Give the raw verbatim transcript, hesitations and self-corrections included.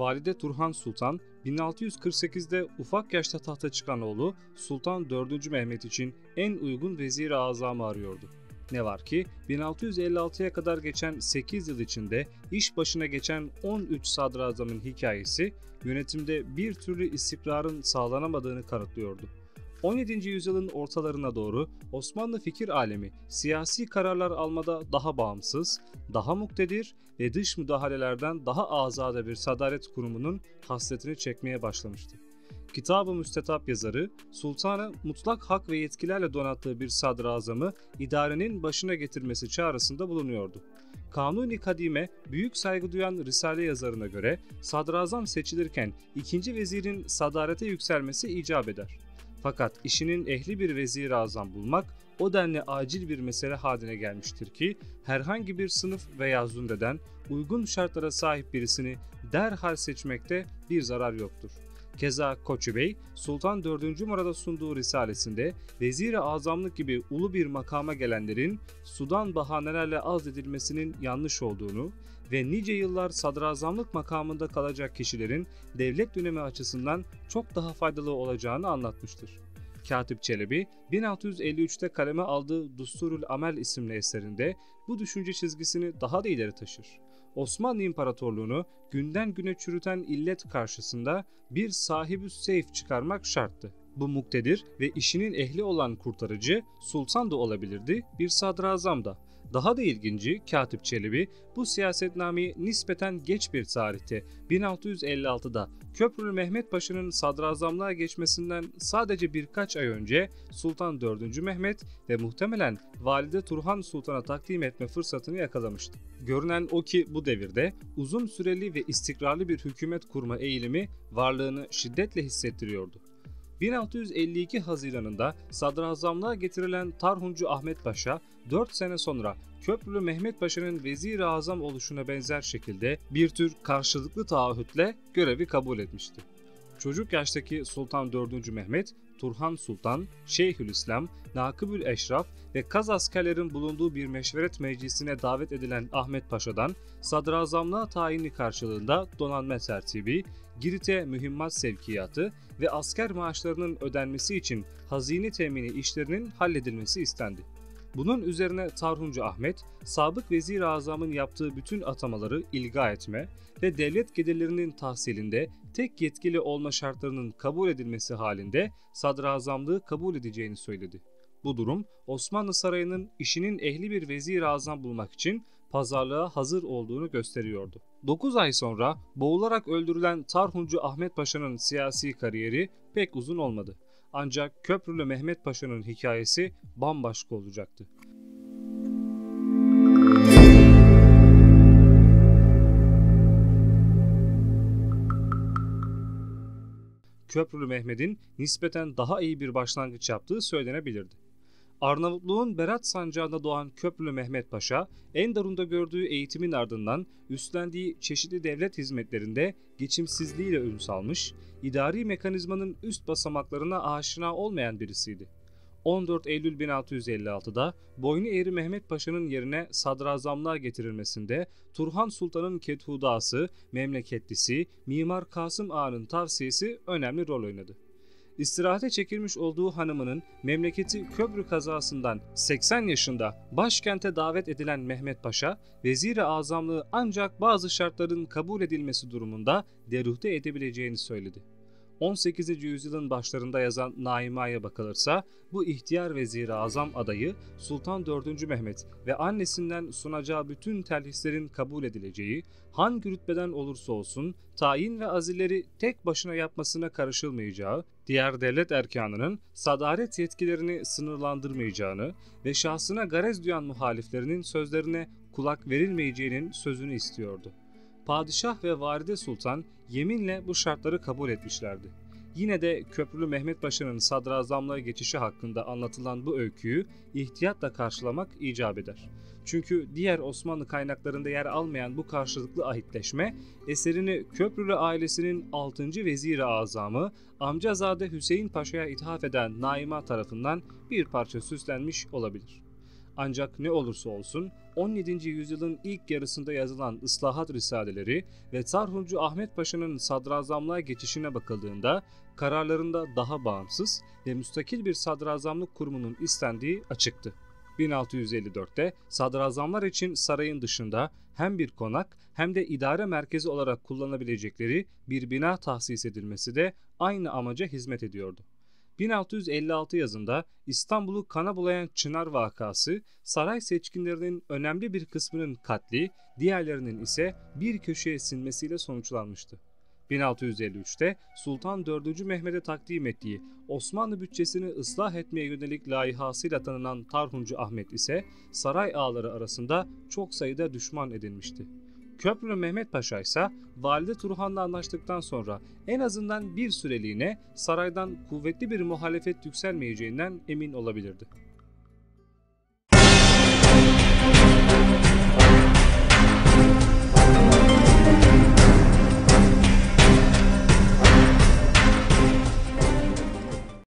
Valide Turhan Sultan bin altı yüz kırk sekizde ufak yaşta tahta çıkan oğlu Sultan dördüncü Mehmet için en uygun vezir-i azamı arıyordu. Ne var ki bin altı yüz elli altıya kadar geçen sekiz yıl içinde iş başına geçen on üç sadrazamın hikayesi yönetimde bir türlü istikrarın sağlanamadığını kanıtlıyordu. on yedinci yüzyılın ortalarına doğru Osmanlı fikir alemi siyasi kararlar almada daha bağımsız, daha muktedir ve dış müdahalelerden daha azade bir sadaret kurumunun hasretini çekmeye başlamıştı. Kitab-ı Müstetap yazarı, sultanı mutlak hak ve yetkilerle donattığı bir sadrazamı idarenin başına getirmesi çağrısında bulunuyordu. Kanuni Kadime, büyük saygı duyan Risale yazarına göre sadrazam seçilirken ikinci vezirin sadarete yükselmesi icap eder. Fakat işinin ehli bir vezir-i azam bulmak o denli acil bir mesele haline gelmiştir ki herhangi bir sınıf veya zümreden uygun şartlara sahip birisini derhal seçmekte bir zarar yoktur. Keza Koçu Bey, Sultan dördüncü Murad'a sunduğu risalesinde vezir-i azamlık gibi ulu bir makama gelenlerin sudan bahanelerle azledilmesinin yanlış olduğunu ve nice yıllar sadrazamlık makamında kalacak kişilerin devlet dönemi açısından çok daha faydalı olacağını anlatmıştır. Katip Çelebi, bin altı yüz elli üçte kaleme aldığı Dusturul Amel isimli eserinde bu düşünce çizgisini daha da ileri taşır. Osmanlı İmparatorluğunu günden güne çürüten illet karşısında bir sahib-ü seyf çıkarmak şarttı. Bu muktedir ve işinin ehli olan kurtarıcı sultan da olabilirdi, bir sadrazam da. Daha da ilginci, Katip Çelebi bu siyasetnameyi nispeten geç bir tarihte bin altı yüz elli altıda Köprülü Mehmet Paşa'nın sadrazamlığa geçmesinden sadece birkaç ay önce Sultan dördüncü Mehmet ve muhtemelen Valide Turhan Sultan'a takdim etme fırsatını yakalamıştı. Görünen o ki bu devirde uzun süreli ve istikrarlı bir hükümet kurma eğilimi varlığını şiddetle hissettiriyordu. bin altı yüz elli iki Haziran'ında sadrazamlığa getirilen Tarhuncu Ahmet Paşa, dört sene sonra Köprülü Mehmet Paşa'nın vezir-i azam oluşuna benzer şekilde bir tür karşılıklı taahhütle görevi kabul etmişti. Çocuk yaştaki Sultan dördüncü Mehmet, Turhan Sultan, Şeyhülislam, Nakıbül Eşraf ve Kaz askerlerin bulunduğu bir meşveret meclisine davet edilen Ahmet Paşa'dan sadrazamlığa tayini karşılığında donanma tertibi, Girit'e mühimmat sevkiyatı ve asker maaşlarının ödenmesi için hazine temini işlerinin halledilmesi istendi. Bunun üzerine Tarhuncu Ahmet, sabık vezir-i azamın yaptığı bütün atamaları ilga etme ve devlet gelirlerinin tahsilinde tek yetkili olma şartlarının kabul edilmesi halinde sadrazamlığı kabul edeceğini söyledi. Bu durum Osmanlı Sarayı'nın işinin ehli bir vezir-i azam bulmak için pazarlığa hazır olduğunu gösteriyordu. dokuz ay sonra boğularak öldürülen Tarhuncu Ahmet Paşa'nın siyasi kariyeri pek uzun olmadı. Ancak Köprülü Mehmet Paşa'nın hikayesi bambaşka olacaktı. Köprülü Mehmet'in nispeten daha iyi bir başlangıç yaptığı söylenebilirdi. Arnavutluğun Berat sancağında doğan Köprülü Mehmet Paşa, Enderun'da gördüğü eğitimin ardından üstlendiği çeşitli devlet hizmetlerinde geçimsizliğiyle ün salmış, idari mekanizmanın üst basamaklarına aşina olmayan birisiydi. on dört Eylül bin altı yüz elli altıda boynu eğri Mehmet Paşa'nın yerine sadrazamlığa getirilmesinde Turhan Sultan'ın kethudası, memleketlisi, Mimar Kasım Ağa'nın tavsiyesi önemli rol oynadı. İstirahate çekilmiş olduğu hanımının memleketi Köprü kazasından seksen yaşında başkente davet edilen Mehmet Paşa, vezir-i azamlığı ancak bazı şartların kabul edilmesi durumunda deruhte edebileceğini söyledi. on sekizinci yüzyılın başlarında yazan Naima'ya bakılırsa bu ihtiyar vezir-i azam adayı Sultan dördüncü Mehmet ve annesinden sunacağı bütün telhislerin kabul edileceği, hangi rütbeden olursa olsun tayin ve azilleri tek başına yapmasına karışılmayacağı, diğer devlet erkanının sadaret yetkilerini sınırlandırmayacağını ve şahsına garez duyan muhaliflerinin sözlerine kulak verilmeyeceğinin sözünü istiyordu. Padişah ve Valide Sultan yeminle bu şartları kabul etmişlerdi. Yine de Köprülü Mehmet Paşa'nın sadrazamlığa geçişi hakkında anlatılan bu öyküyü ihtiyatla karşılamak icap eder. Çünkü diğer Osmanlı kaynaklarında yer almayan bu karşılıklı ahitleşme, eserini Köprülü ailesinin altıncı Vezir-i Azamı amcazade Hüseyin Paşa'ya ithaf eden Naima tarafından bir parça süslenmiş olabilir. Ancak ne olursa olsun on yedinci yüzyılın ilk yarısında yazılan ıslahat risaleleri ve Tarhuncu Ahmet Paşa'nın sadrazamlığa geçişine bakıldığında kararlarında daha bağımsız ve müstakil bir sadrazamlık kurumunun istendiği açıktı. bin altı yüz elli dörtte sadrazamlar için sarayın dışında hem bir konak hem de idare merkezi olarak kullanabilecekleri bir bina tahsis edilmesi de aynı amaca hizmet ediyordu. bin altı yüz elli altı yazında İstanbul'u kana bulayan Çınar vakası saray seçkinlerinin önemli bir kısmının katli, diğerlerinin ise bir köşeye sinmesiyle sonuçlanmıştı. bin altı yüz elli üçte Sultan dördüncü Mehmet'e takdim ettiği Osmanlı bütçesini ıslah etmeye yönelik layihasıyla tanınan Tarhuncu Ahmet ise saray ağaları arasında çok sayıda düşman edinmişti. Köprülü Mehmet Paşa ise Valide Turhan'la anlaştıktan sonra en azından bir süreliğine saraydan kuvvetli bir muhalefet yükselmeyeceğinden emin olabilirdi.